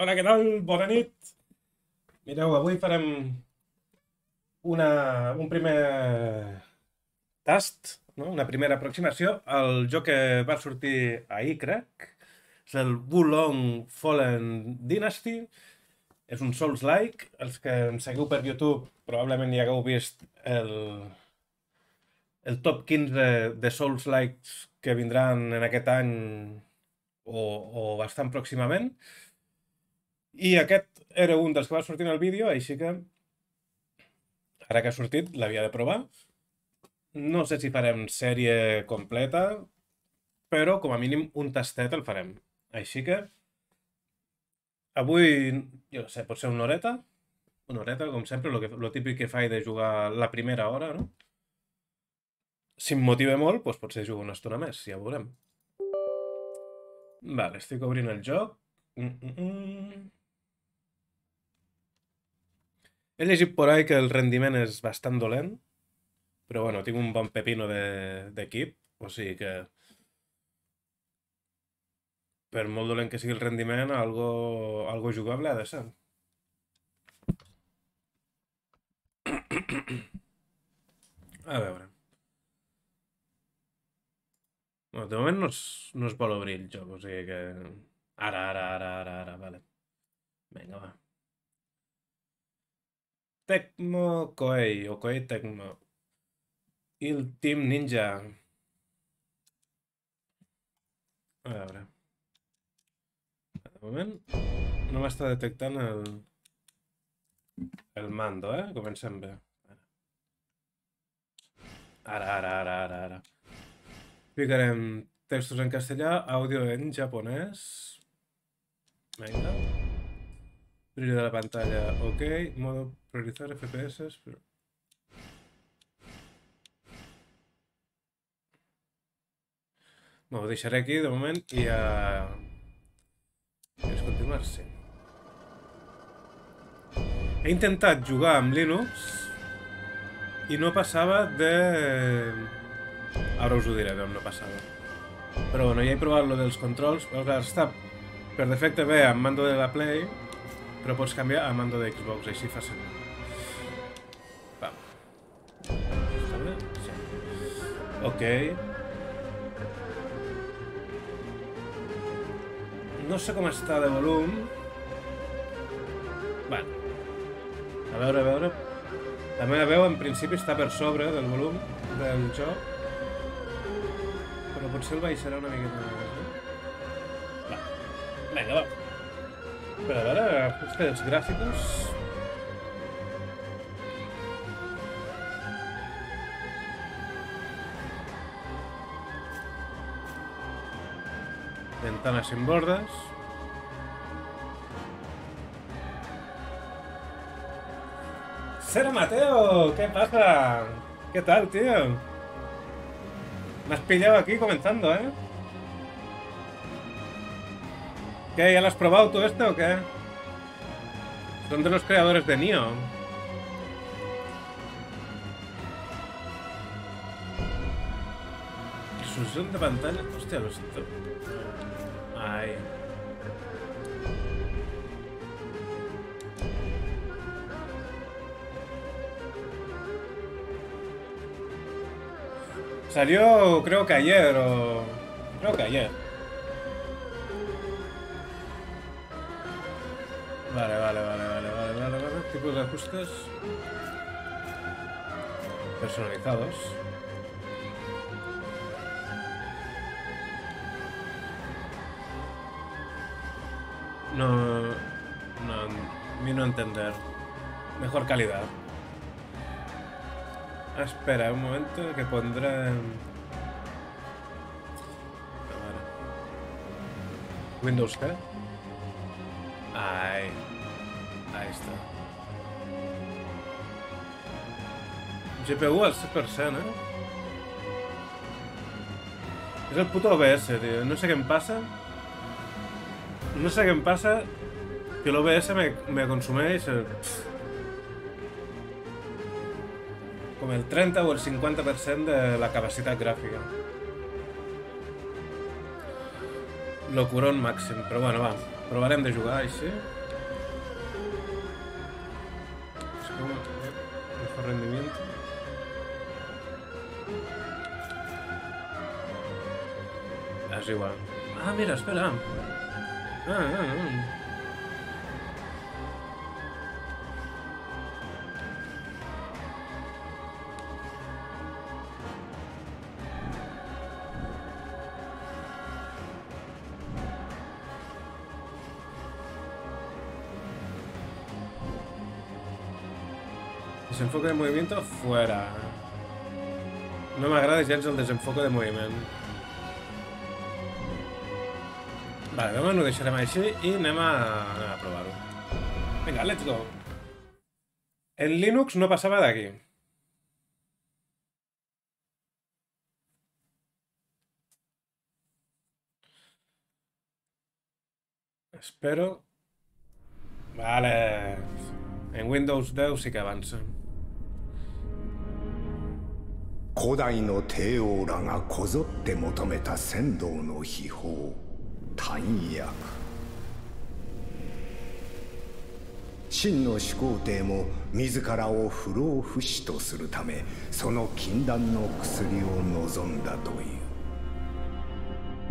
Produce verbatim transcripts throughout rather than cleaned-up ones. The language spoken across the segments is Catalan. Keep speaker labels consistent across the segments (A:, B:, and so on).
A: Hola, què tal? Bona nit. Mireu, avui farem una, un primer tast, no? Una primera aproximació al joc que va sortir ahir, crec. És el Wulong Fallen Dynasty. És un Souls-like. Els que em seguiu per YouTube probablement ja hagueu vist el, el top quinze de Souls-likes que vindran en aquest any o, o bastant pròximament. I aquest era un dels que va sortir en el vídeo, així que ara que ha sortit l'havia de provar. No sé si farem sèrie completa, però com a mínim un tastet el farem. Així que avui, jo no sé, pot ser una horeta, una horeta, com sempre, lo, que, lo típic que faig de jugar la primera hora, no? Si em motiva molt, doncs potser jugo una estona més, ja ho veurem. Vale, estic obrint el joc. Mm -mm -mm. He llegit por ahí que el rendiment és bastant dolent, però bueno, tinc un bon pepino d'equip, o sigui que per molt dolent que sigui el rendiment, algo, algo jugable ha de ser. A veure. Bueno, de moment no es, no es vol obrir el joc, o sigui que... Ara, ara, ara, ara, ara, vale. Vinga, va. Tecmo Koei, o Koei Tecmo. I el Team Ninja. A veure. De moment no m'està detectant el... el mando, eh? Comencem bé. Ara, ara, ara, ara, ara. Ficarem textos en castellà, àudio en japonès. Vinga. Brillo de la pantalla, ok. Modo priorizar F P S. Però... Ho deixaré aquí de moment i ja... Quieres continuar? Sí. He intentat jugar amb Linux i no passava de... Ara us ho diré d'on no passava. Però bueno, ja he provat lo dels controls. Però clar, està per defecte bé amb mando de la Play, però pots canviar a mando de Xbox, així fàcilment. Va. Està bé? Sí. Ok. No sé com està de volum. Bueno. A veure, a veure. La meva veu en principi està per sobre del volum del joc. Però potser el baixarà una miqueta més, no? Va. Vinga, va. Però a veure, és que els gràficos... Ventana sin bordes. ¡Cero Mateo! ¿Qué pasa? ¿Qué tal, tío? Me has pillado aquí comenzando, ¿eh? ¿Qué? ¿Ya lo has probado tú esto o qué? Son de los creadores de Nioh. Resolución de pantalla... Hostia, lo siento. Ay. Salió, creo que ayer, o... Creo que ayer. Vale, vale, vale, vale, vale, vale, vale. Tipos de ajustes. Personalizados. No, no, ni no entender. Mejor calidad. Espera un momento que pondré... A ver. Windows qué? Ahí. Ahí está. G P U al cent per cent, eh? És el puto O B S, tío. No sé què em passa. No sé què em passa que l'O B S me, me consumeix el, com el trenta o el cinquanta per cent de la capacitat gràfica. Locurón màxim, però bueno, va. Provarem de jugar així. Mejor rendimiento. Es igual. Ah, mira, espera. Ah, ah, ah. Desenfoque de movimiento fuera. No m'agrada gens el desenfoque de moviment. Vale, de moment ho deixarem així i anem a, a provar-ho. Vinga, let's go. En Linux no passava d'aquí. Espero. Vale. En Windows deu sí que avança.
B: 古代の帝王らがこぞって求めた仙道の秘宝丹薬。真の始皇帝も自らを不老不死とするためその禁断の薬を望んだという。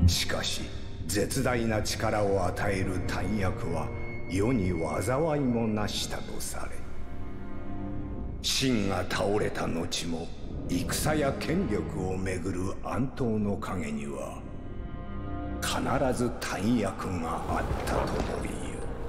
B: しかし絶大な力を与える丹薬は世に災いもなしたとされ、秦が倒れた後も戦や権力をめぐる暗闘の陰には必ず丹薬があったとも言う。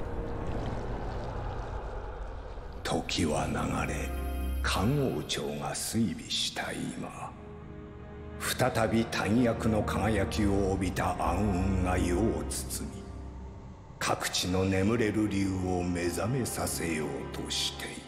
B: 時は流れ漢王朝が衰微した今、再び丹薬の輝きを帯びた暗雲が世を包み、各地の眠れる竜を目覚めさせようとしている。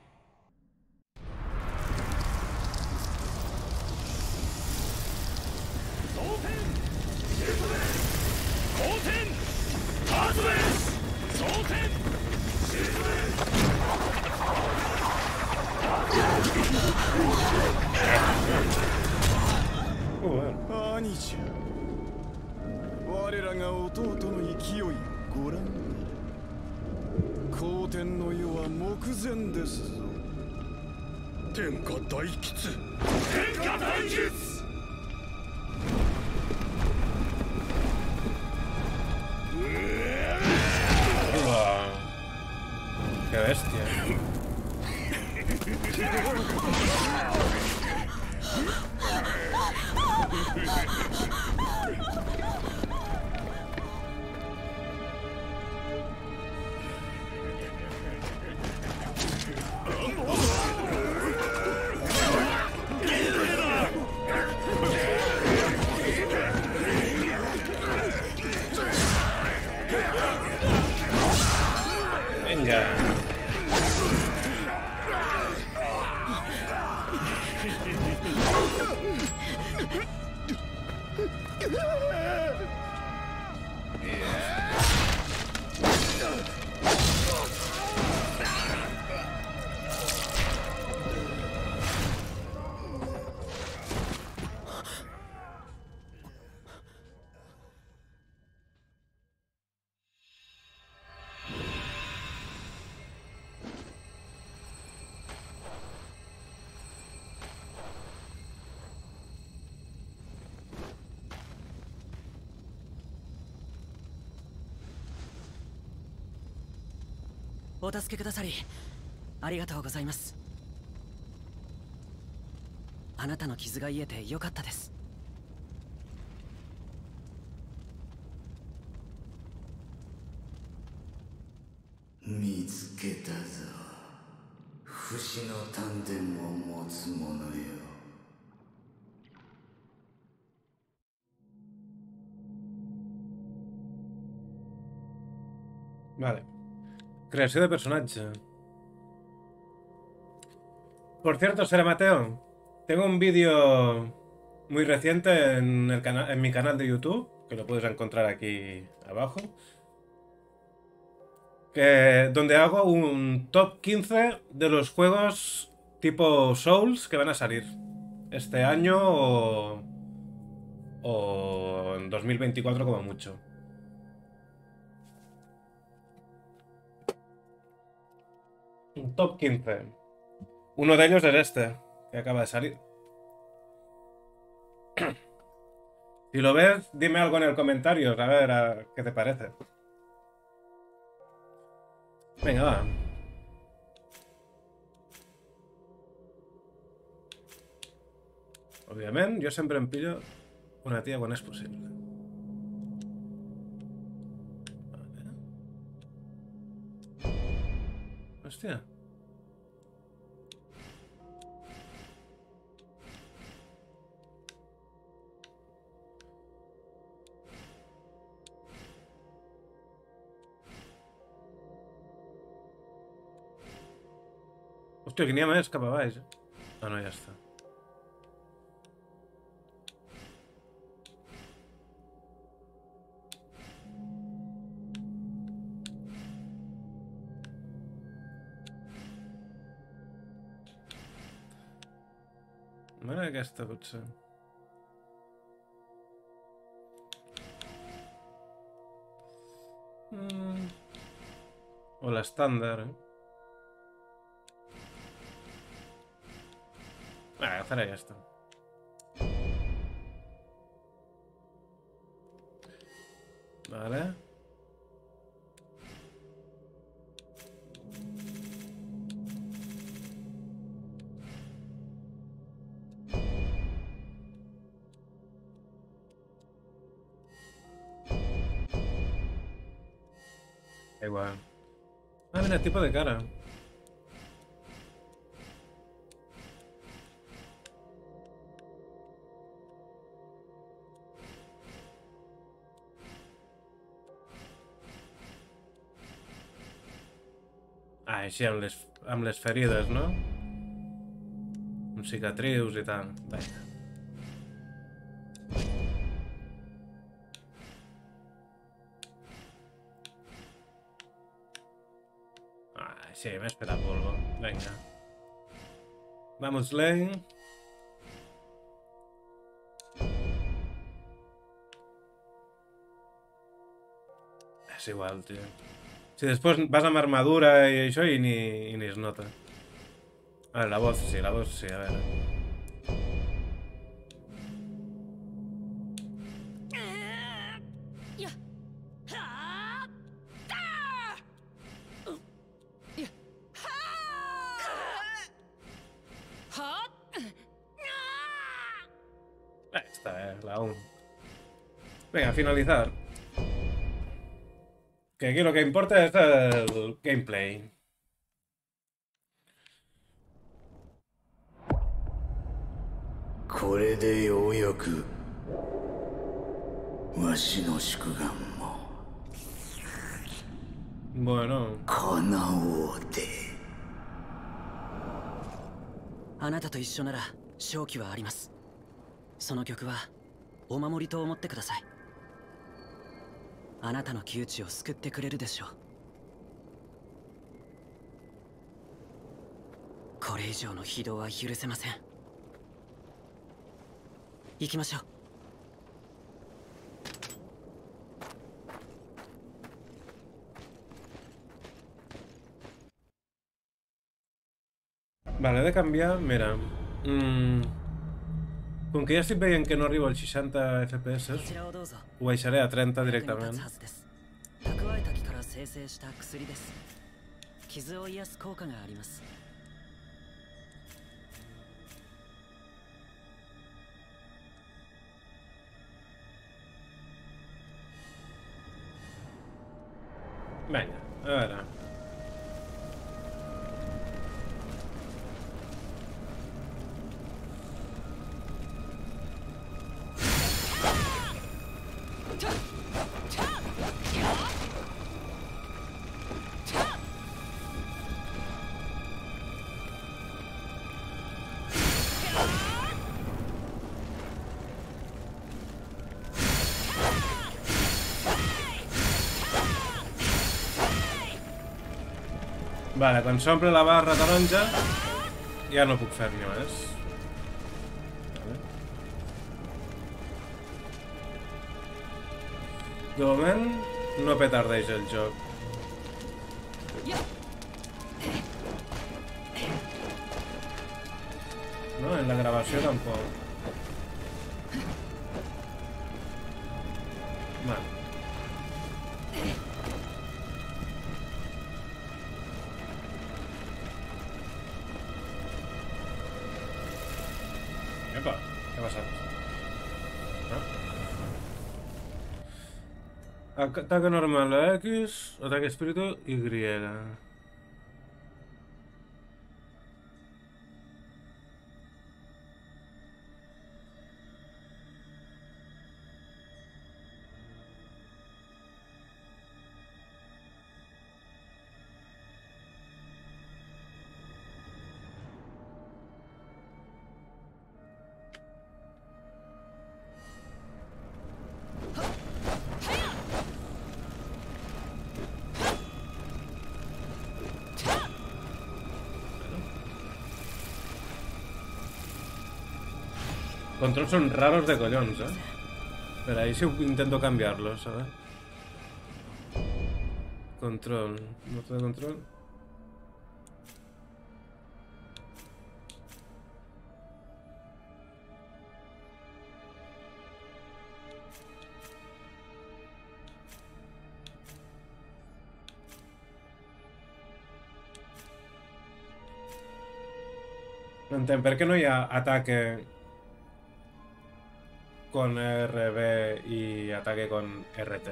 C: 兄者、我らが弟の勢いをご覧に。皇天の世は目前ですぞ。天下大吉、天下大吉。
A: Qué bestia. Venga.
D: ¿お助けくださりありがとうございます。あなたの傷が癒えてよかったです。
B: 見つけたぞ、不死の丹田を持つ者よ。
A: Vale. Creación de personaje. Por cierto, Sera Mateo, tengo un vídeo muy reciente en, el cana en mi canal de YouTube, que lo puedes encontrar aquí abajo, que, donde hago un top quince de los juegos tipo Souls que van a salir este año o, o en dos mil veinticuatro como mucho. top quince. Uno de ellos es este, que acaba de salir. Si lo ves, dime algo en el comentario, a ver a qué te parece. Venga, va. Òbviament, jo sempre em pillo una tia quan és possible. Vale. Hòstia. Hòstia, que n'hi ha més cap a baix. Ah, no, ja està. Mira aquesta, potser. Mm. O l'estàndard, eh? Ah, agafaré aquesta. Vale. Igual. Ah, mira, tipo de cara. Ah, així amb les, amb les ferides, no? Amb cicatrius i tal. Vinga. Ah, sí, m'he esperat polvo. Vinga. Vamos, Lane. És igual, tio. Si després vas amb armadura i això i ni, i ni es nota. A veure, la voz, sí, la voz, sí, a veure. Ahí está, eh, la uno. Venga, a finalizar. Que aquí lo que importa es el gameplay. Bueno.
D: あなたと一緒なら勝機はあります。その曲はお守りと思ってください。あなたの窮地を救ってくれるでしょう。これ以上の非道は許せません。行きましょう。
A: Vale, he de canviar, mira. Mm, com que ja estic veient que no arribo als seixanta F P S, ho baixaré a trenta directament. Vinga, a veure. Vale, quan s'omple la barra taronja ja no puc fer-hi més. Vale. De moment no petardeix el joc. ¿no? En la grabación tampoco. Vale. Epa, ¿qué ha pasado? ¿No? Ataque normal a X, ataque espíritu Y. Controls son raros de collons, eh? Pero ahí sí intento cambiarlos, ¿sabes? Control. Modo de control. No entenc per què no hi ha ataque con R B y ataque con R T.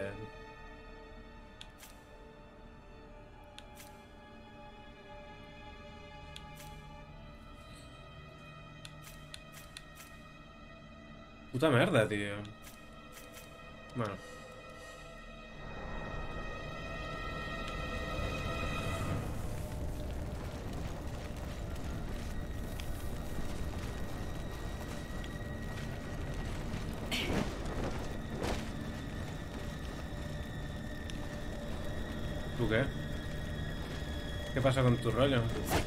A: Puta merda, tío. Bueno. ¿Tú qué? ¿Qué pasa con tu rollo?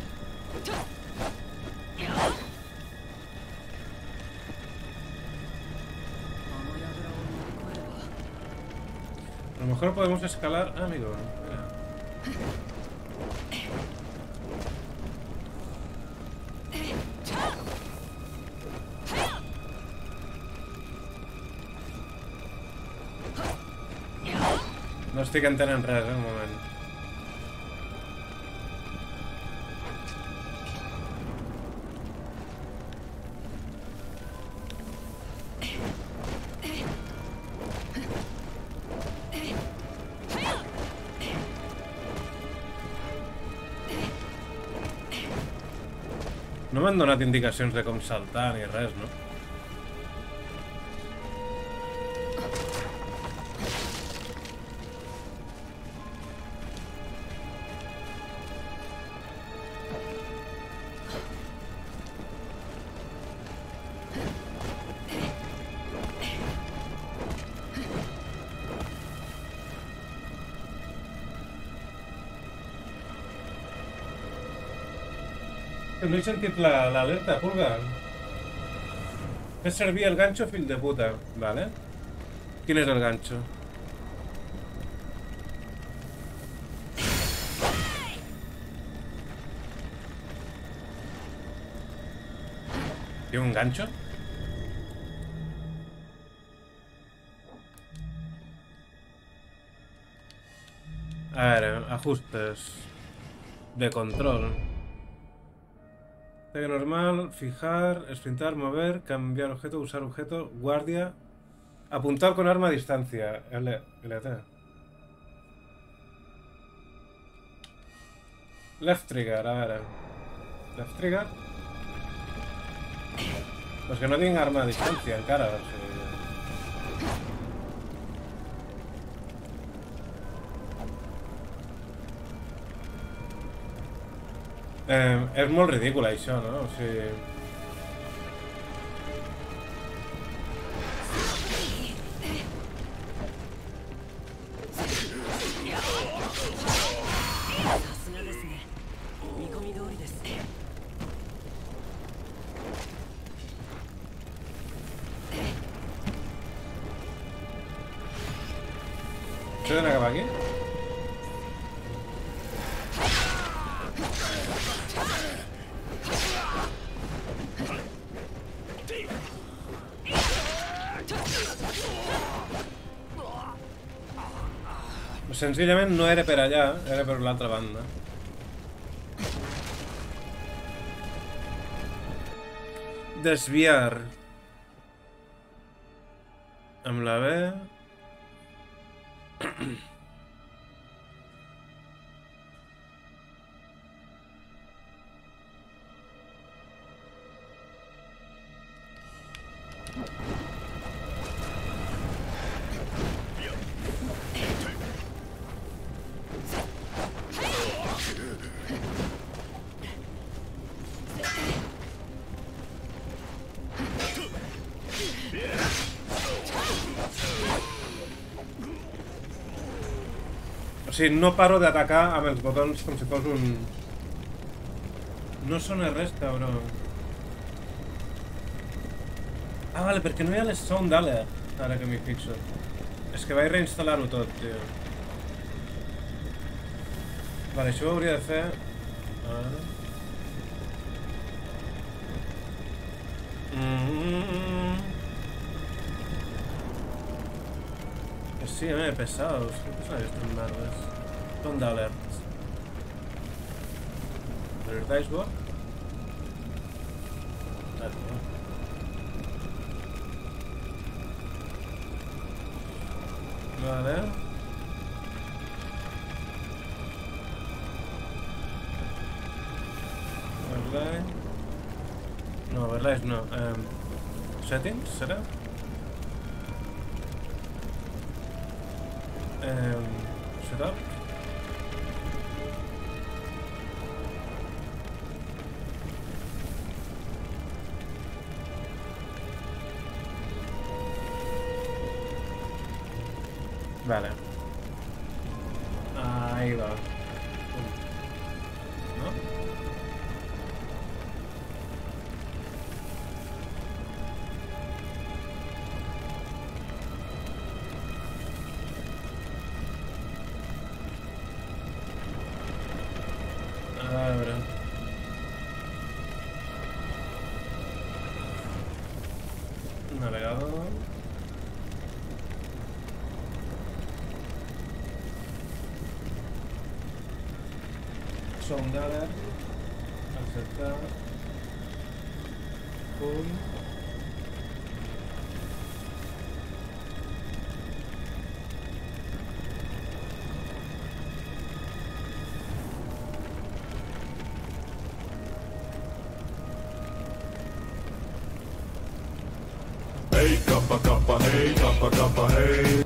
A: A lo mejor podemos escalar... Ah, amigo. Mira. No estic entenent res, eh, un moment. No m'han donat indicacions de com saltar ni res, no? No he sentit l'alerta, Pulga. Fes servir el ganxo, fill de puta. Vale. Quin és el ganxo? ¿Tiene un gancho? A ver, ajustes de control. Ataque normal, fijar, sprintar, mover, cambiar objeto, usar objeto, guardia, apuntar con arma a distancia, L T. Left trigger, a ver. Left trigger. Pues que no tinc arma a distancia encara, o sigui... Eh, és molt ridícul això, no? O sigui... ¿Se deben acabar aquí? senzillament no era per allà, era per l'altra banda. Desviar. Amb la B. O sigui, no paro d'atacar amb els botons com si fos un... No sona res, cabró. Ah, vale, perquè no hi ha les sound alert, ara que m'hi fixo. És que vaig reinstal·lar-ho tot, tio. Vale, això ho hauria de fer... Ara... Mm-hmm. Sí, a mi pesados. ¿Qué son estas merdes? Sound alerts. ¿El dashboard? Vale. Overlay. No, overlays no. Um, settings, ¿será? Um, setup. Vale. Ahí va. ¿No? A ver. Navegador. Sound alert. Aceptar. Cool.
C: Hey, kappa, kappa, hey, kappa, kappa, hey.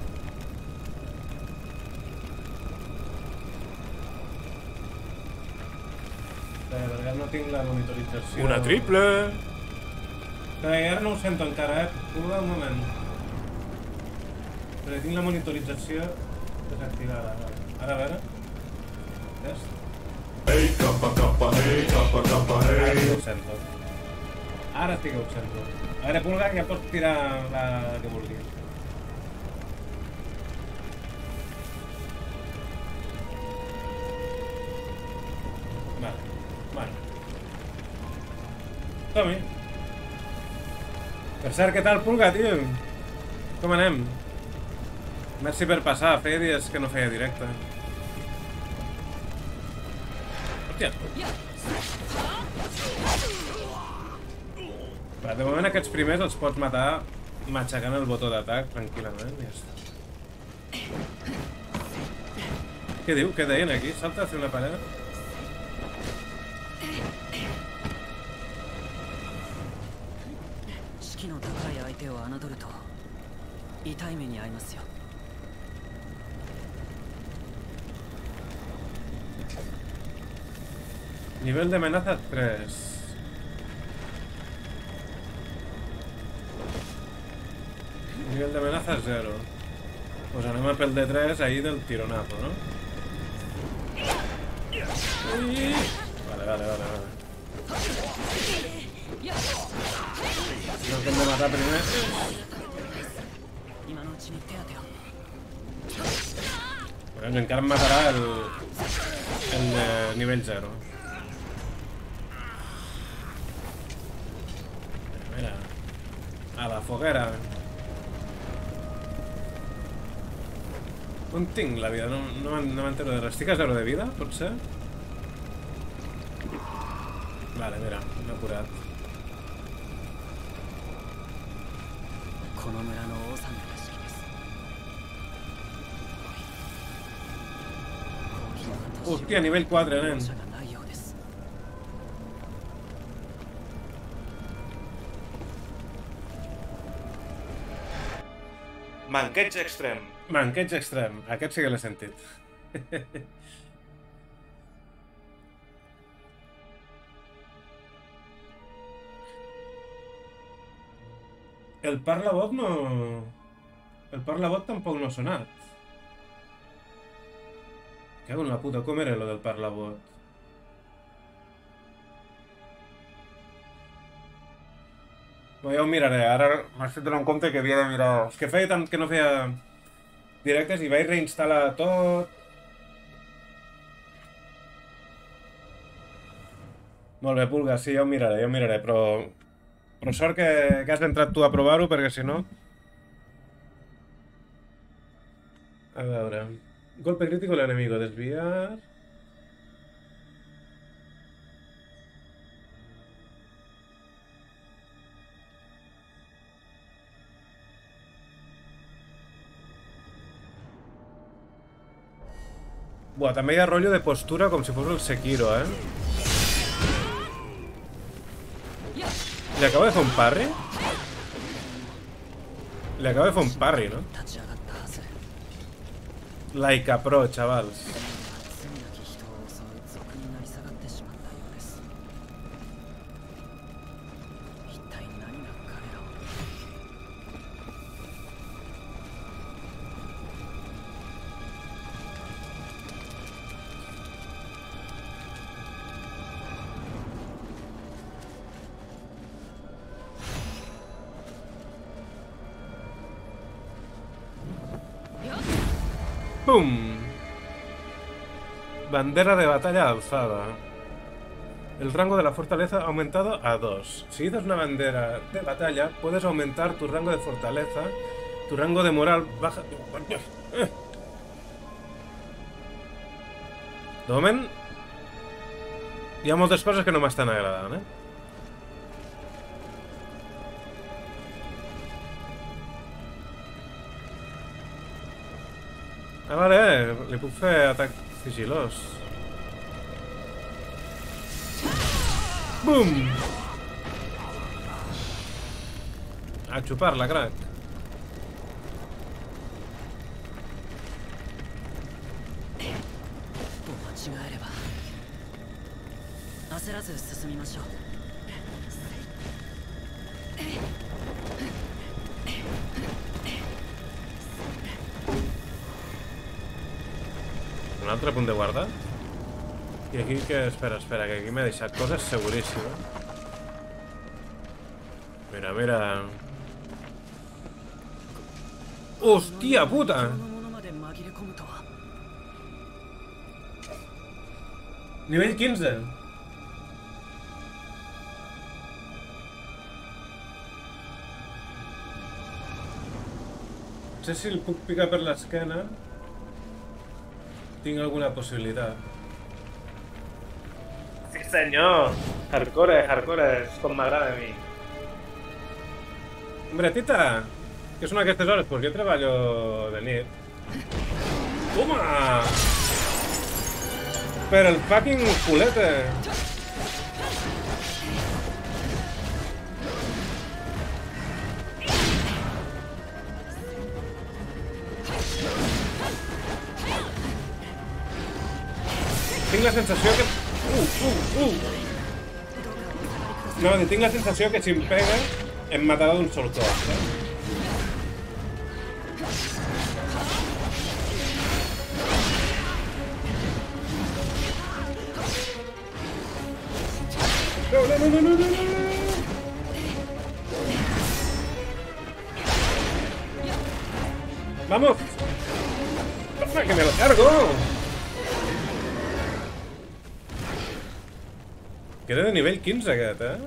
A: Perquè no tinc la monitorització.
C: Una triple.
A: Que ara no ho sento encara, eh? Pula un moment. Perquè tinc la monitorització desactivada. Ara a veure. Test.
C: Hey, kappa, kappa, hey, kappa, kappa,
A: Ara sí
C: hey.
A: que ho sento. Ara sí que ho sento. A veure, Pulga, ja pots tirar la que vulguis. Vale, vale. Som-hi. Per cert, què tal, Pulga, tio? Com anem? Merci per passar, feia dies que no feia directe. Hòstia. Però de moment aquests primers els pots matar matxacant el botó d'atac tranquil·lament i ja està. Què diu? Què deien aquí? Salta a fer una paret? Nivel de amenaza tres. Nivel de amenaza cero. Pues anem a pel de tres ahí del tironazo, ¿no? Ui. Vale, vale, vale, vale. No que hem de matar primer. Bueno, encara em matarà el, el de nivell zero. Mira, a la foguera. On tinc la vida? No, no, no m'entero de res. Estic a zero de vida, potser? Vale, mira, m'he curat.
D: この村の王さんの屋敷です。
A: Hòstia, nivell quatre, nen. Manqueig extrem. Manqueig extrem. Aquest sí que l'he sentit. El parlabot no... El parlabot tampoc no ha sonat. Cago en la puta, com era lo del parlabot? No, ja ho miraré, ara m'has fet donar en compte que havia de mirar... És que feia tant que no feia directes i vaig reinstal·lar tot... Molt bé, Pulga, sí, ja ho miraré, ja ho miraré, però... Però sort que, que has entrat tu a provar-ho, perquè si no... A veure... Golpe crítico al enemigo, desviar... Buah, també hi ha rotllo de postura com si fos el Sekiro, eh? Li acabo de fer un parry? Li acabo de fer un parry, no? Like a pro, chavals. ¡Pum! Bandera de batalla alzada. El rango de la fortaleza ha aumentado a dos. Si izas una bandera de batalla, puedes aumentar tu rango de fortaleza. Tu rango de moral baja... De moment, hi ha moltes coses que no m'estan agradant, eh? Ah, vale, li puc fer atac sigilós. Bum! A xupar-la, crac. Un altre punt de guardar. I aquí que... Espera, espera, que aquí m'he deixat coses seguríssimes. Mira, mira. Hòstia puta! Nivell quinze. No sé si el puc picar per l'esquena. Tinc alguna possibilitat. Sí, senyor! Hardcore, hardcore, és com m'agrada a mi. Hombre, tita! Què són aquestes hores? Pues jo treballo de nit. Toma! Per el fucking culete! Tinc la sensació que... Uh, uh, uh! No, tinc la sensació que si em pega em matarà d'un sol cop, eh? No, no, no, no, no, no, no! ¡Vamos! ¡Toma, que me lo cargo! Queda de nivell quinze aquest, eh?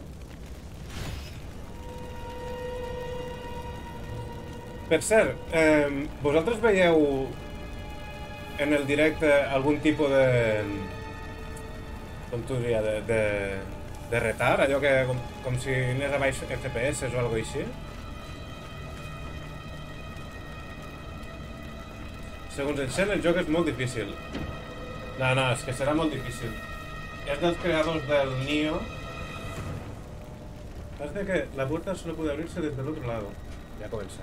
A: Per cert, eh, vosaltres veieu en el directe algun tipus de... com t'ho diria, de, de, de retard, allò que com, com si anés a baix F P S o alguna cosa així. Segons el Xen, el joc és molt difícil. No, no, és que serà molt difícil. És dels creadors del Nioh. Parece que la puerta solo puede abrirse desde el otro lado. Ya comença.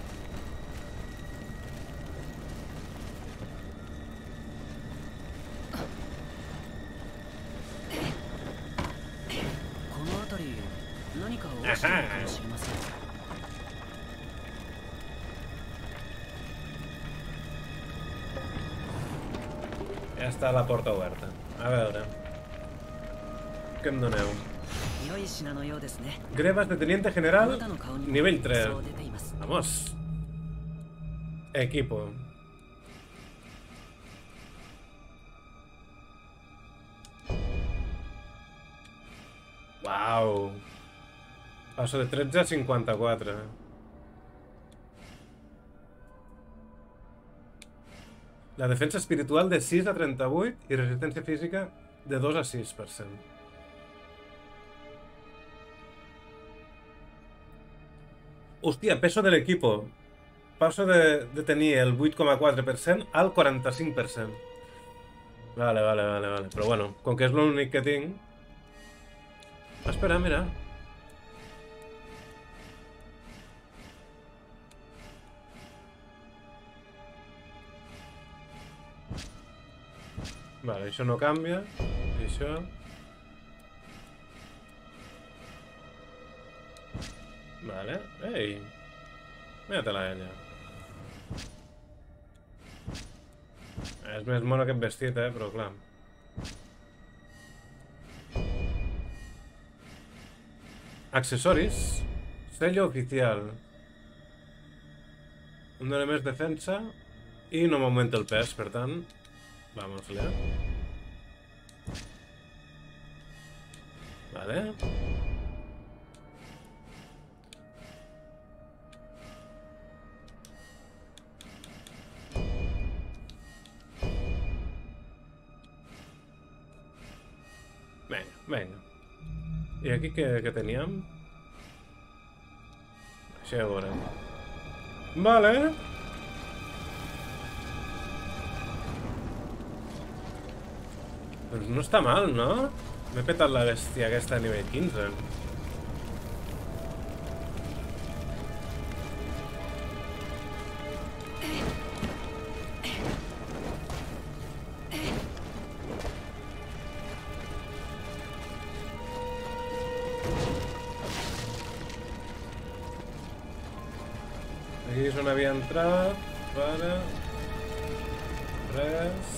A: Ja està la porta oberta. A veure... Què em doneu? Grebas de Teniente General, nivell tres. Vamos. Equipo. Wow. Passo de tretze a cinquanta-quatre. La defensa espiritual de sis a trenta-vuit i resistència física de dos a sis per cent. Hòstia, peso de l'equipo. Passo de, de tenir el vuit coma quatre per cent al quaranta-cinc per cent. Vale, vale, vale, vale. Però bueno, com que és l'únic que tinc... Espera, mira. Vale, això no canvia. I això... Vale. Ei! Mira-te-la, ella. És més mono aquest vestit, eh? Però clar. Accessoris. Sello oficial. Em dona més defensa i no m'augmenta el pes, per tant... Vamos-le. Vale. Venga, venga. I aquí què, què teníem? Això ja ho veurem. Vale. Doncs no està mal, no? M'he petat la bèstia aquesta a nivell quinze. Aquí és on havia entrat. Para... Res...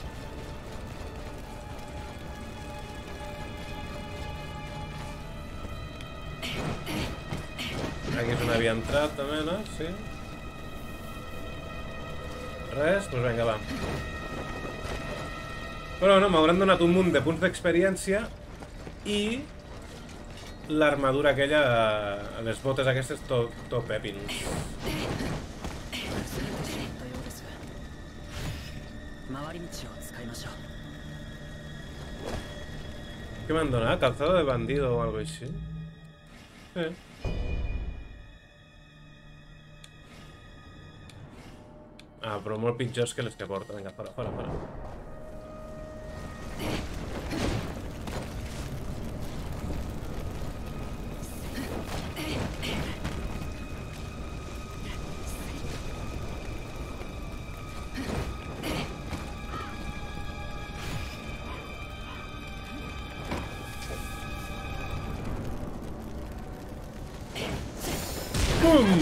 A: Aquí és on havia entrat, també, no? Sí. Res? Doncs vinga, va. Però no, m'hauran donat un munt de punts d'experiència i l'armadura aquella, les botes aquestes, top épines. Què m'han donat? Calzado de bandido o algo així? Sí. Ah, però molt pitjors que les que porta. Vinga, fora, fora, fora. Bum!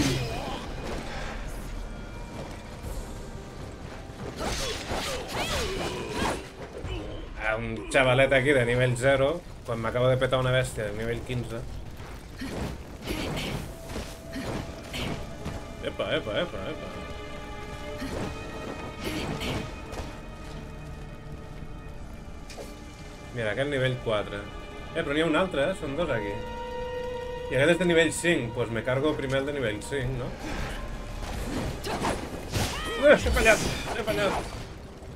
A: Un xavalet aquí de nivell zero quan m'acabo de petar una bèstia de nivell quinze. Epa, epa, epa, epa. Mira, aquest nivell quatre. Eh, però n'hi ha un altre, eh? Són dos aquí. I aquest és de nivell cinc. Doncs me cargo primer el de nivell cinc, no? Eh, he fallat, he fallat.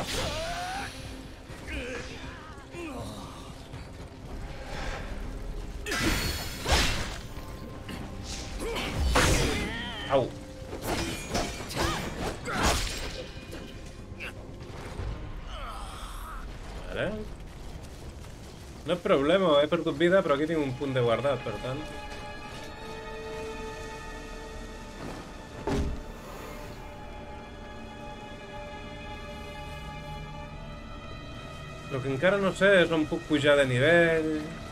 A: Au. Vale. No és problema, he perdut vida, però aquí tinc un punt de guardat, per tant. El que encara no sé és on puc pujar de nivell.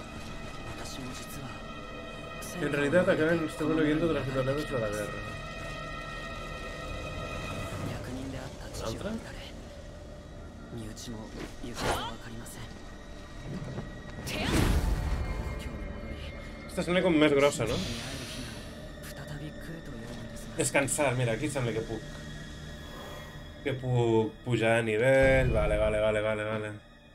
A: En realidad acaben estoy volviendo de las fortalezas de la guerra. ¿Otra? Esta sembla com més grossa, no? Descansar, mira, aquí sembla que puc. Que puc pujar de nivell. Vale, vale, vale, vale, vale.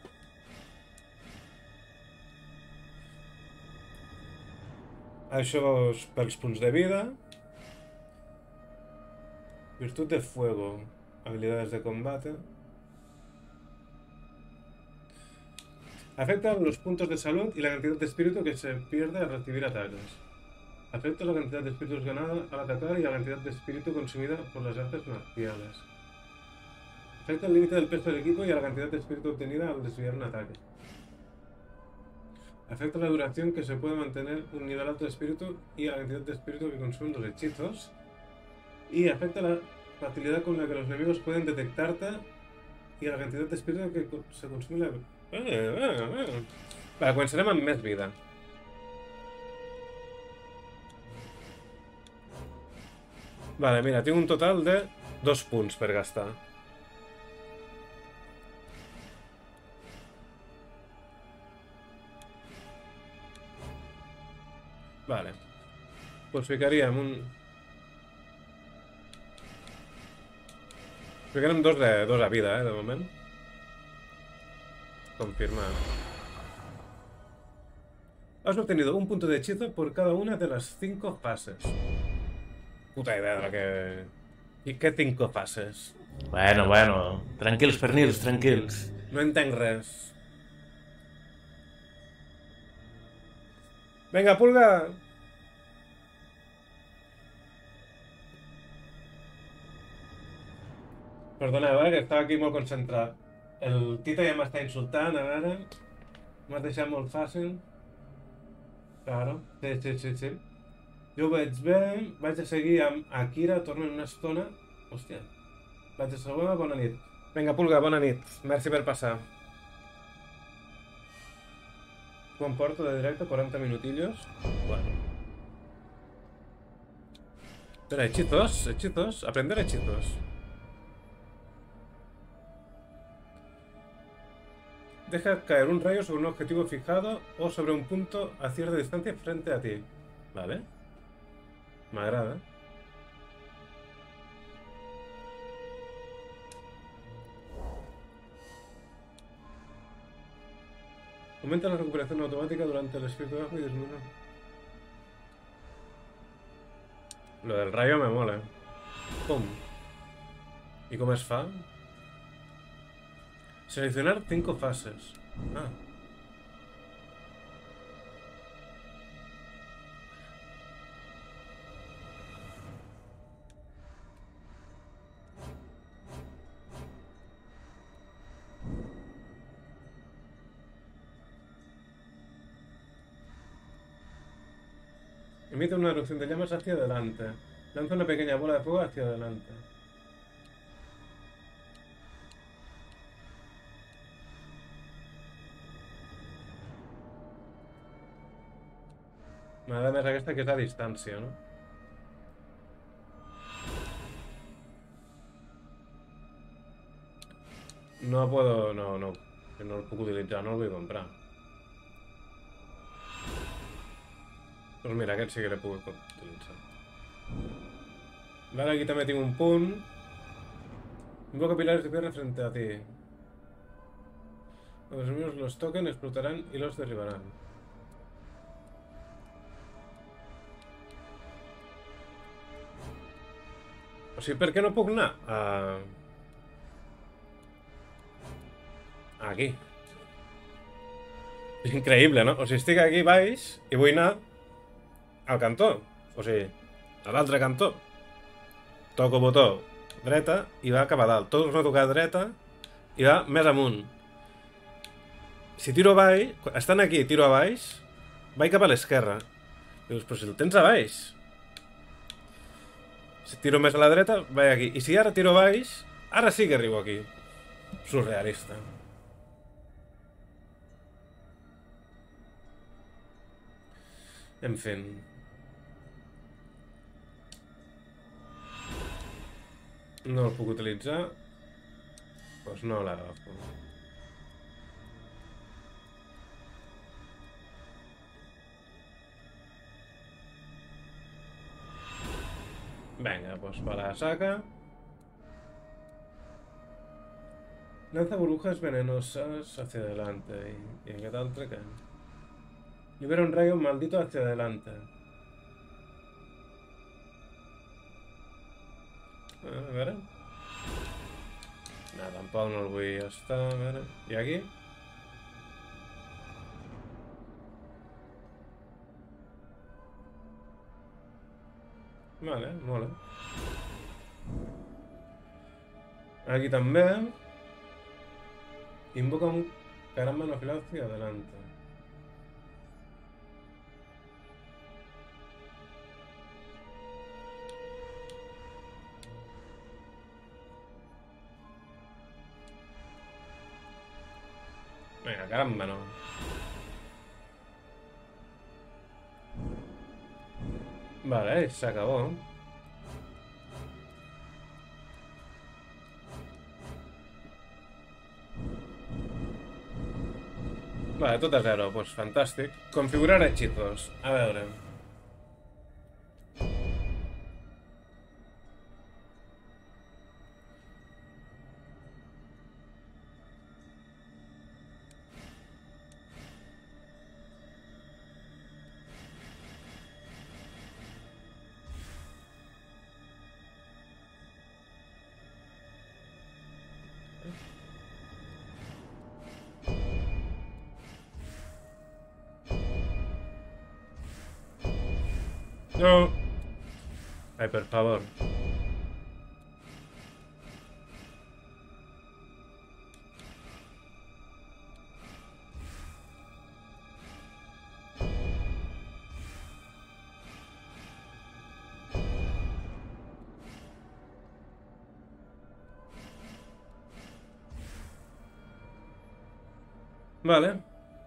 A: Això és pels punts de vida. Virtud de fuego. Habilidades de combate. Afecta los puntos de salud y la cantidad de espíritu que se pierde al recibir ataques. Afecta la cantidad de espíritus ganada al atacar y la cantidad de espíritu consumida por las artes marciales. Afecta el límite del peso del equipo y a la cantidad de espíritu obtenida al desviar un ataque. Afecta la duración que se puede mantener un nivel alto de espíritu y a la cantidad de espíritu que consumen los hechizos. Y afecta la facilidad con la que los enemigos pueden detectarte y a la cantidad de espíritu que se consume la... Eh, eh, eh. Vale, començarem amb més vida. Vale, mira, tinc un total de dos punts per gastar. Vale. Pues ficaríem un... Ficarem dos de dos a vida, eh, de moment. Confirmar. Has obtenido un punto de hechizo por cada una de las cinco fases. Puta idea de la que... ¿Y qué cinco fases?
E: Bueno, bueno. Tranquils, pernils, tranquils.
A: No entenc res. Venga, pulga! Perdoneu, eh, que estava aquí molt concentrat. El Tita ja m'està insultant, a veure... M'has deixat molt fàcil. Claro, sí, sí, sí, sí. Jo ho veig bé, vaig a seguir amb Akira, torno en una estona. Hòstia. Vaig a saludar, bona nit. Vinga, pulga, bona nit. Merci per passar. Quan porto de directe? quaranta minutillos. Bueno. Espera, hechizos, hechizos. Aprender hechizos. Deja caer un rayo sobre un objetivo fijado o sobre un punto a cierta distancia frente a ti. Vale. M'agrada. Aumenta la recuperación automática durante el espíritu bajo y disminuye. Lo del rayo me mola. Pum. ¿Y cómo es fa? Seleccionar cinco fases. Ah. Emite una erupción de llamas hacia adelante. Lanza una pequeña bola de fuego hacia adelante. M'agrada més aquesta que és a distància, no? No puedo... no, no. No el puc utilitzar, no el vull comprar. Doncs mira, aquest sí que l'he pogut utilitzar. Vale, aquí també tinc un punt. Invoca pilares de piedra frente a ti. Cuando los enemigos los toquen, explotarán y los derribarán. O sigui, per què no puc anar? Uh... Aquí. És increïble, no? O sigui, estic aquí baix i vull anar al cantó. O sigui, a l'altre cantó. Toco botó dreta i va cap a dalt. Torno a tocar dreta i va més amunt. Si tiro a baix, estan aquí i tiro a baix, vaig cap a l'esquerra. Dius, però si el tens a baix. Si tiro més a la dreta, vaig aquí. I si ara tiro a baix, ara sí que arribo aquí. Surrealista. En fin. No el puc utilitzar. Doncs no l'agafo. Venga, pues para la saca. Lanza burbujas venenosas hacia adelante. ¿Y en qué tal treca? Libera un rayo maldito hacia adelante. A veure. No, tampoc no el vull estar. A veure. I aquí? Vale, mola. Aquí també. Invoca un caramba afilado hacia adelante. Venga, caramba, no. Vale, se acabó. Vale, tot a zero, pues fantàstic. Configurar hechizos. A veure. No. Ay, por favor. Vale.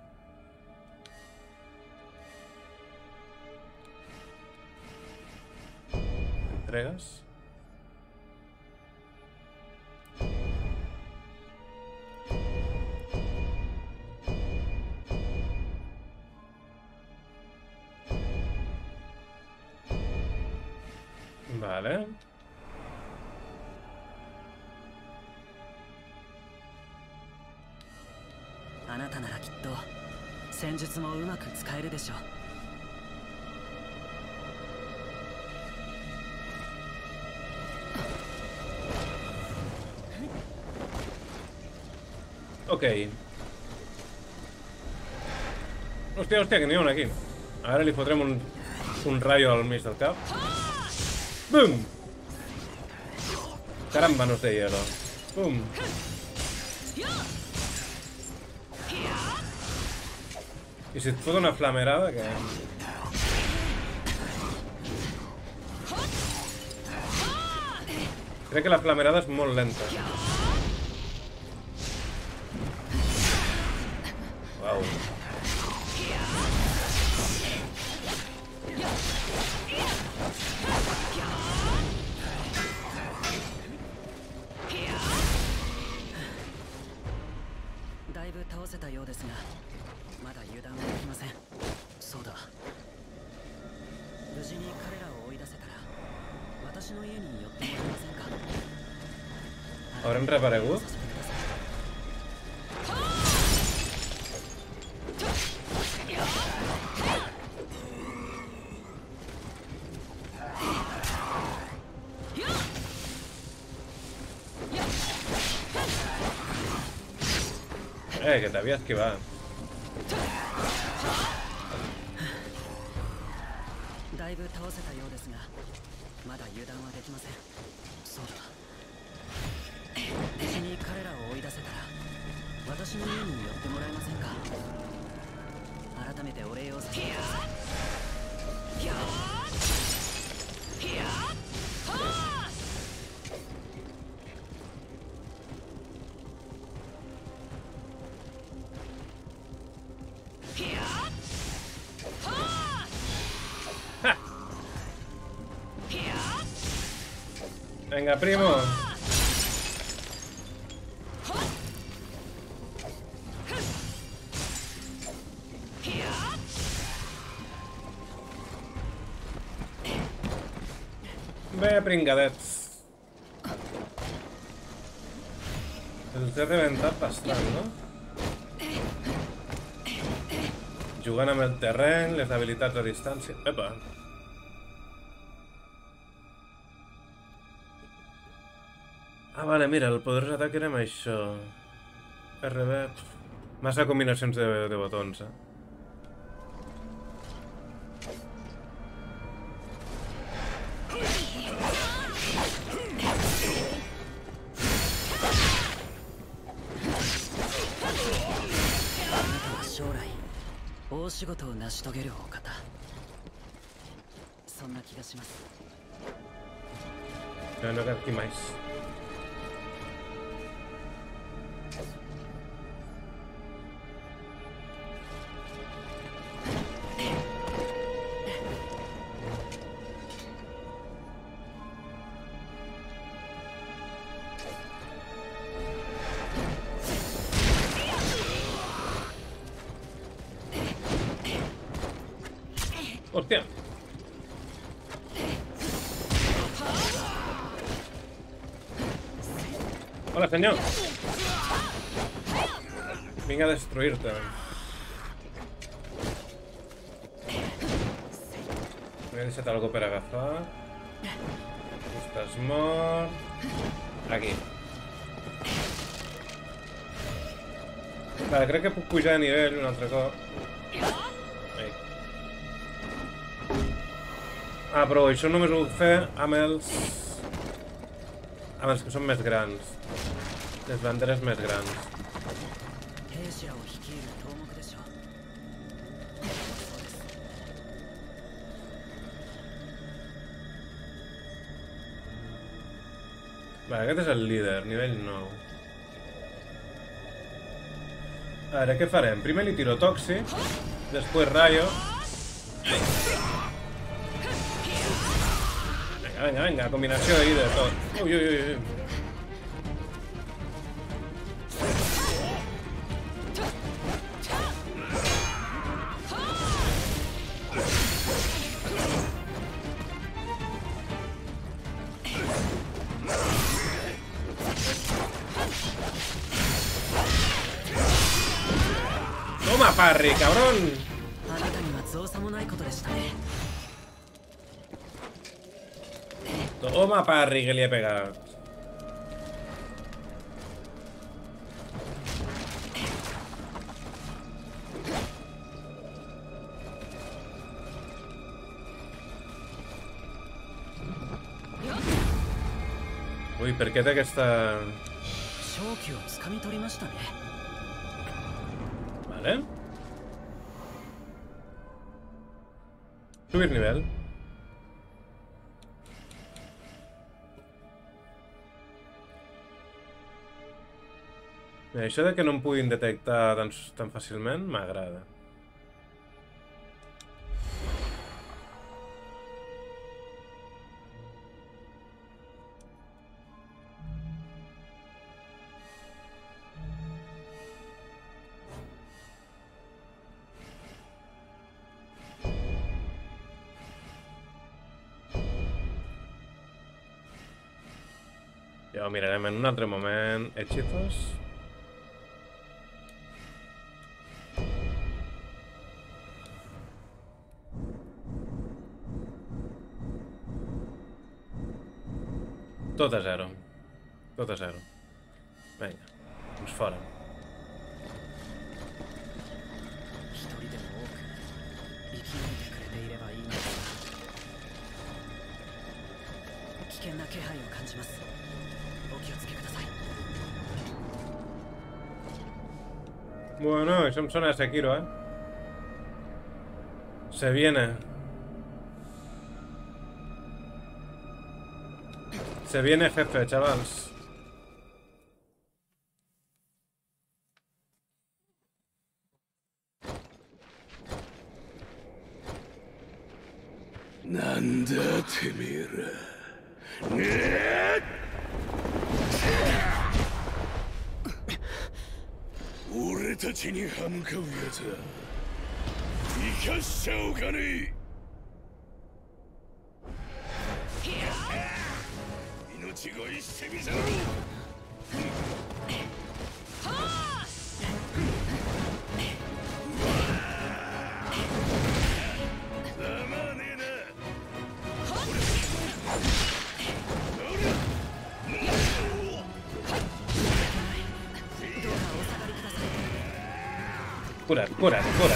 A: Entregas. Vale.
D: Aなたならきっと戦術もうまく使えるでしょう。
A: Ok. Hòstia, hòstia, que n'hi ha un aquí. Ara li fotrem un, un rayo al mig del cap. Bum! Caramba, no sé hielo. Bum! I si et fot una flamerada, que... Crec que la flamerada és molt lenta. Wow.
D: Daいぶ倒せたようですが、まだ油断はできません。そうだ。無事に彼らを追い出せたら、私の家に寄ってもらえませんか。
A: Haurem reaparegut? Eh, que t'havia esquivat.
D: だいぶ倒せたようですが、まだ油断はできません。そうだ。無事に彼らを追い出せたら、私の家に寄ってもらえませんか。改めてお礼をさせてください。
A: Venga, primo. Ve, pringadets. Els he reventat bastant, no? Jugant amb el terreny, les habilitats a distància... Epa! Ah, vale, mira, el poder d'atac era amb això. R B... Massa combinacions de, de botons, eh? No, no cap aquí mais. Hostia. Hola, senyor. Vinc a destruir-te. M'he deixat algo per agafar. Estàs mort. Aquí. Vale, crec que puc pujar de nivell un altre cop. Ahí. Ah, però això només ho puc fer amb els... amb els que són més grans. Les banderes més grans. Vale, aquest és el líder, nivell nou. A veure, què farem? Primer li tiro tòxic, després rayo. Venga, venga, venga, combinació ahí de tot. Ui, ui, ui, ui. Toma, parry, cabrón. Toma, parry, que li he pegat. Ui, per què té aquesta... Vale. Subir nivel. Mira, això de que no em puguin detectar tan, tan fàcilment m'agrada. Ja ho mirarem en un altre moment. Hechizos. Tot a zero. Tot a zero. Vinga, doncs fora.
D: いてくれていればいいのですが、危険な気配を感じます。お気をつけください。
A: Bueno, eso me suena a Sekiro, ¿eh? Se viene. Se viene jefe, chavales.
C: Nanda temera. 俺たちに歯向かうやつは生かしちゃおうかね。命乞いしてみせろ。
A: Cura, cura, cura.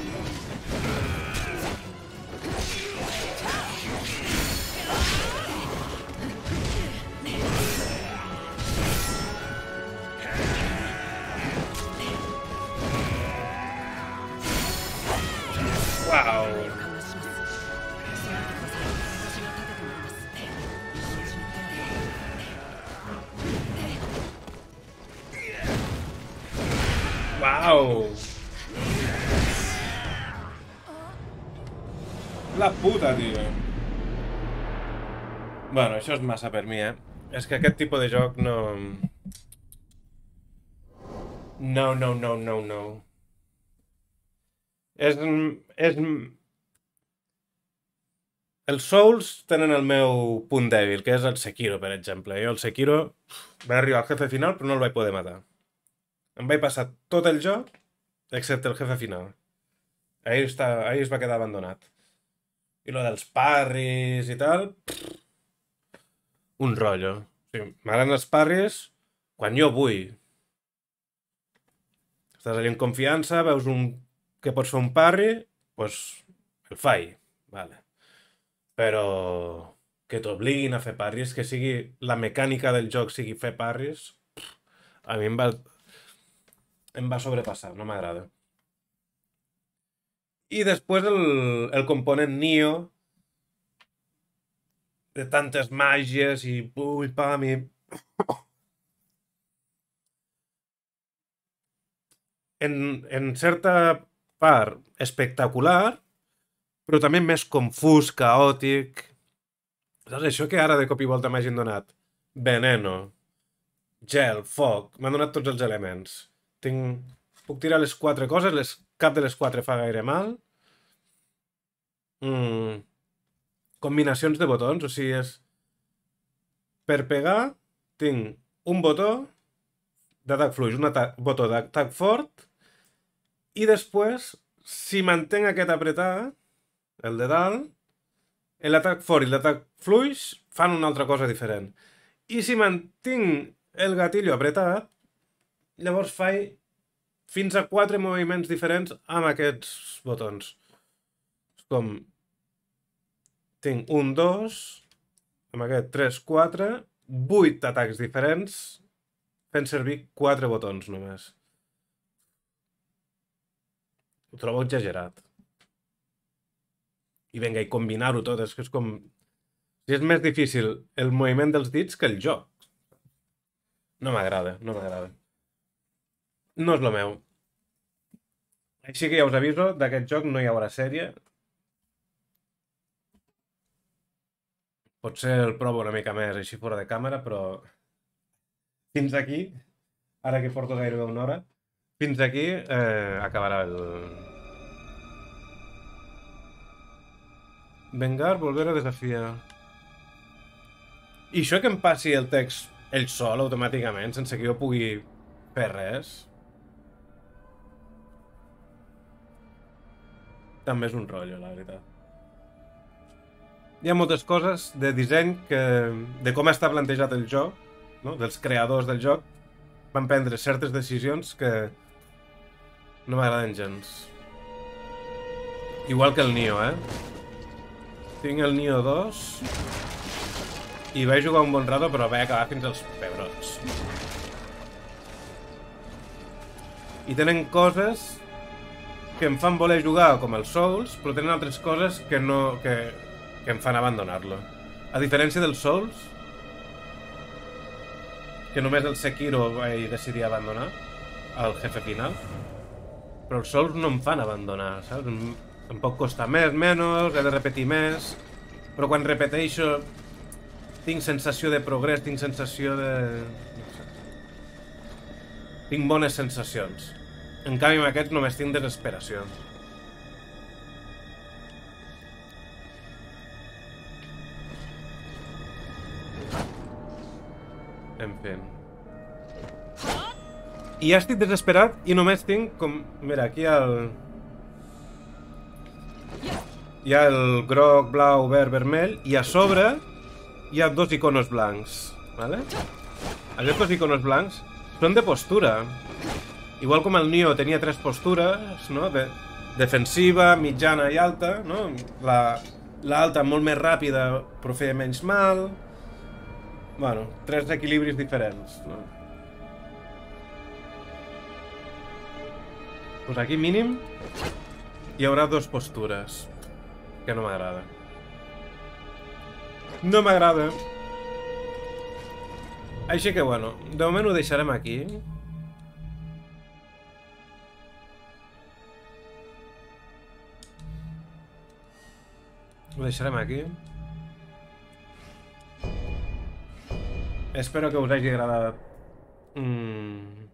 A: Wow. Wow. La puta, tio. Bueno, això és massa per mi, eh? És que aquest tipus de joc no... No, no, no, no, no. És... és... Els Souls tenen el meu punt dèbil, que és el Sekiro, per exemple. Jo el Sekiro vaig arribar al jefe final, però no el vaig poder matar. Em vaig passar tot el joc, excepte el jefe final. Ahir, està... Ahir es va quedar abandonat. I lo dels parris i tal... Pff, un rotllo. Sí, m'agraden els parris quan jo vull. Estàs allà en confiança, veus un... que pots fer un parri, doncs el fai. Vale. Però que t'obliguin a fer parris, que sigui la mecànica del joc sigui fer parris, pff, a mi em va... em va sobrepassar, no m'agrada. I després el, el component Nioh, de tantes màgies i pum i pam i... En, en certa part espectacular, però també més confús, caòtic. Saps això que ara de cop i volta m'hagin donat? Veneno, gel, foc, m'han donat tots els elements. Tinc... Puc tirar les quatre coses, les... cap de les quatre fa gaire mal. Mm. Combinacions de botons, o sigui, és... Per pegar, tinc un botó d'atac fluix, un atac... botó d'atac fort, i després, si mantenc aquest apretat, el de dalt, l'atac fort i l'atac fluix fan una altra cosa diferent. I si mantinc el gatillo apretat, llavors faig fins a quatre moviments diferents amb aquests botons. És com... Tinc un, dos, amb aquest tres, quatre, vuit atacs diferents fent servir quatre botons només. Ho trobo exagerat. I vinga, i combinar-ho tot, és que és com... És més difícil el moviment dels dits que el joc. No m'agrada, no m'agrada. No és el meu. Així que ja us aviso, d'aquest joc no hi haurà sèrie. Potser el provo una mica més així fora de càmera, però... Fins aquí, ara que porto gairebé una hora, fins aquí eh, acabarà el... Vengar, volver a desafiar. I això que em passi el text ell sol automàticament, sense que jo pugui fer res, també és un rotllo, la veritat. Hi ha moltes coses de disseny que, de com està plantejat el joc, no? Dels creadors del joc, van prendre certes decisions que no m'agraden gens. Igual que el Nioh, eh? Tinc el Nioh dos i vaig jugar un bon rato, però vaig acabar fins als pebrots. I tenen coses que em fan voler jugar com els Souls, però tenen altres coses que no... que, que em fan abandonar-lo. A diferència dels Souls, que només el Sekiro vaig decidir abandonar, al jefe final, però els Souls no em fan abandonar, saps? Em, em pot costar més, menys, he de repetir més, però quan repeteixo tinc sensació de progrés, tinc sensació de... no sé. Tinc bones sensacions. En canvi, amb aquests només tinc desesperació. En fi. I ja estic desesperat i només tinc com... Mira, aquí hi ha el... Hi ha el groc, blau, verd, vermell, i a sobre hi ha dos iconos blancs, ¿vale? Aquests dos iconos blancs són de postura. Igual com el Nioh tenia tres postures, no? De defensiva, mitjana i alta, no? La, la alta molt més ràpida però feia menys mal. Bueno, tres equilibris diferents, no? Pues aquí mínim hi haurà dos postures, que no m'agrada. No m'agrada. Així que bueno, de moment ho deixarem aquí. Ho deixarem aquí. Espero que us hagi agradat mm,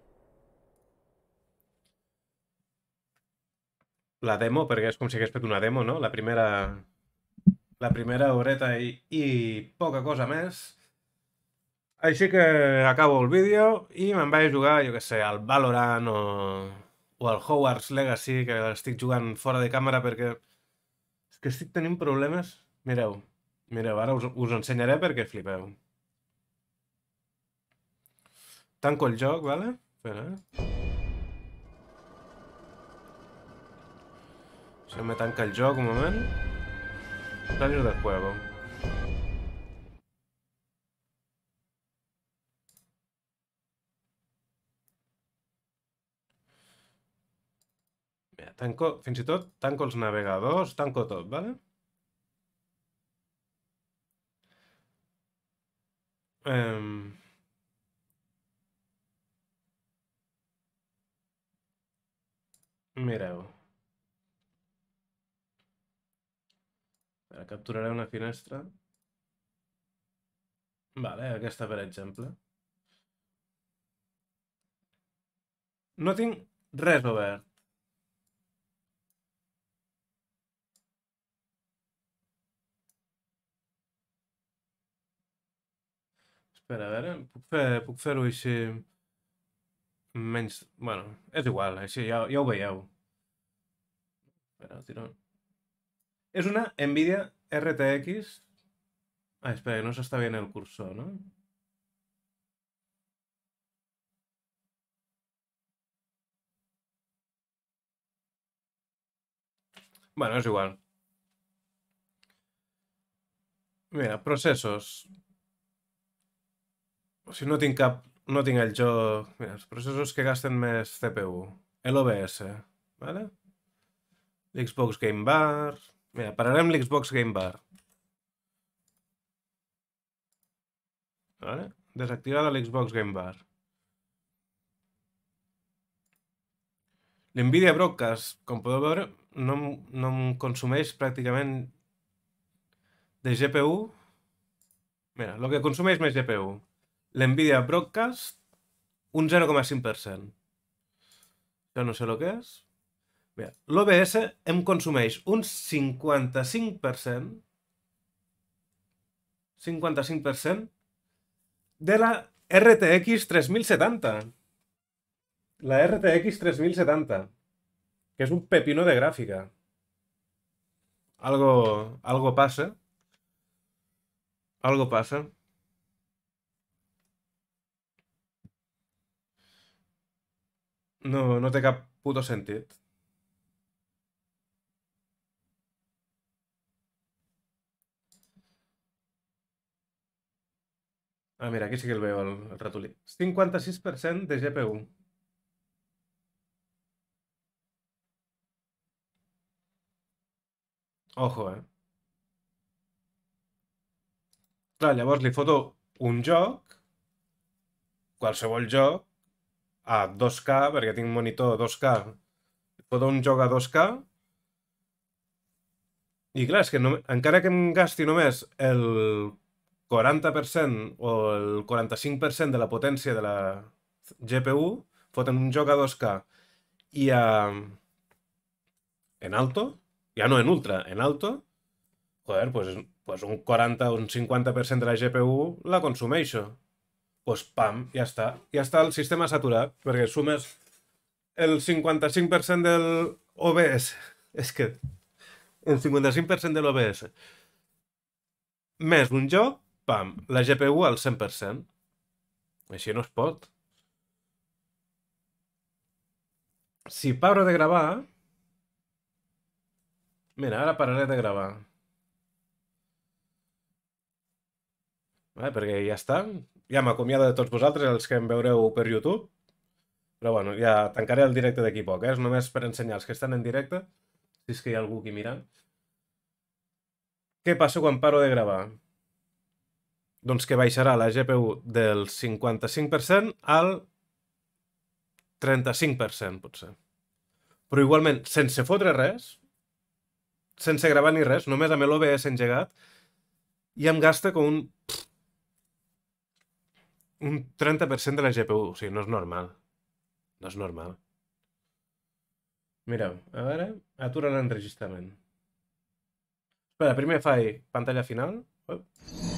A: la demo, perquè és com si hagués fet una demo, no? La primera... La primera horeta i, i poca cosa més. Així que acabo el vídeo i me'n vaig a jugar, jo què sé, al Valorant o, o al Hogwarts Legacy, que estic jugant fora de càmera perquè és que estic tenint problemes. Mireu, mireu, ara us, us ensenyaré perquè flipeu. Tanco el joc, vale? Espera, eh? Se me tanca el joc un moment. Salir del juego. Mira, tanco, fins i tot tanco els navegadors, tanco tot, vale? Um... Mireu. Ara capturaré una finestra. Vale, aquesta per exemple. No tinc res obert. Espera, a veure, puc fer, puc fer-ho així... Menys... Bueno, és igual, així ja, ja ho veieu. Espera, tiro... És una Nvidia R T X... Ah, espera, no s'està veient el cursor, no? Bueno, és igual. Mira, processos. O sigui, no tinc cap... No tinc el joc... Mira, els processos que gasten més C P U. L'O B S, vale? L'Xbox Game Bar... Mira, pararem l'Xbox Game Bar. Vale? Desactivada l'Xbox Game Bar. L'Nvidia Broadcast, com podeu veure, no, no em consumeix pràcticament de G P U. Mira, el que consumeix més G P U. L'Nvidia Broadcast, un zero coma cinc per cent. Jo no sé el que és. L'O B S em consumeix un cinquanta-cinc per cent cinquanta-cinc per cent de la R T X tres mil setanta. La R T X tres mil setanta, que és un pepino de gràfica. Algo, algo passa. Algo passa. No, no té cap puto sentit. Ah, mira, aquí sí que el veo, el, el ratolí. cinquanta-sis per cent de G P U. Ojo, eh? Clar, llavors li foto un joc, qualsevol joc, a dos K, perquè tinc monitor dos K, li foto un joc a dos K, i clar, és que no, encara que em gasti només el quaranta per cent o el quaranta-cinc per cent de la potència de la G P U, foten un joc a dos K i a... en alto, ja no en ultra, en alto, joder, pues, pues un quaranta o un cinquanta per cent de la G P U la consumeixo. Pues pam, ja està. Ja està el sistema saturat, perquè sumes el cinquanta-cinc per cent del O B S. És que el cinquanta-cinc per cent de l'O B S més un joc, pam, la G P U al cent per cent. Així no es pot. Si paro de gravar... Mira, ara pararé de gravar. Vale, perquè ja està. Ja m'acomiado de tots vosaltres, els que em veureu per YouTube. Però bueno, ja tancaré el directe d'aquí poc, eh? És només per ensenyar els que estan en directe, si és que hi ha algú aquí mirant. Què passa quan paro de gravar? Doncs que baixarà la G P U del cinquanta-cinc per cent al trenta-cinc per cent, potser. Però igualment, sense fotre res, sense gravar ni res, només amb l'O B S engegat, i em gasta com un... un trenta per cent de la G P U. O sigui, no és normal. No és normal. Mireu, a veure, atura l'enregistrament. Espera, primer faig pantalla final. Oh.